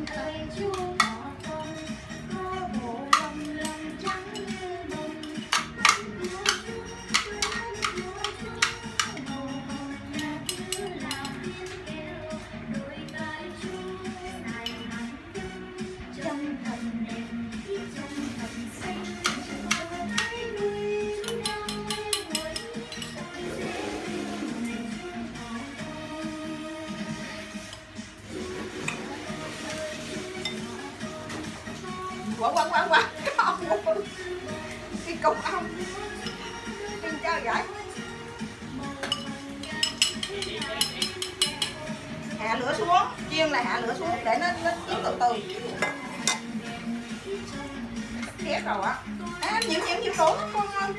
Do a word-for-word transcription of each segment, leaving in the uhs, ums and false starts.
Quăng quăng quăng quăng cái ong, cái cục ong trên cho vậy. Hạ lửa xuống, chiên là hạ lửa xuống để nó nó chín từ từ. Khét rồi á. À, nhiều nhiều nhiều đủ lắm con ơi.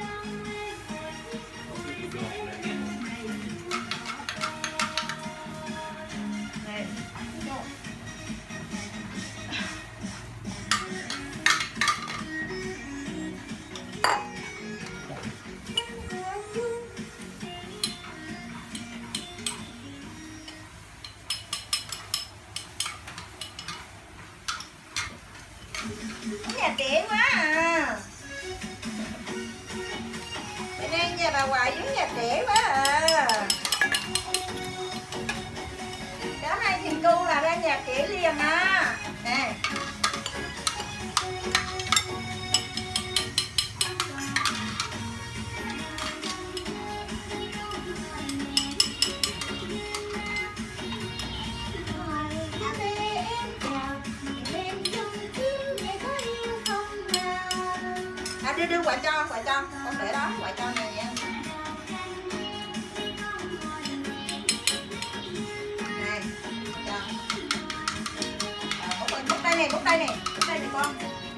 Nhà trẻ quá à. Bên đây nhà bà Hoài giống nhà trẻ quá à. Đó hai thằng cu là ra nhà trẻ liền à. Nè. Đưa đưa quà cho, quà cho, con để đó, quà cho nè nha. Này, cho. Rồi, bút đây nè, bút đây nè, bút đây nè con.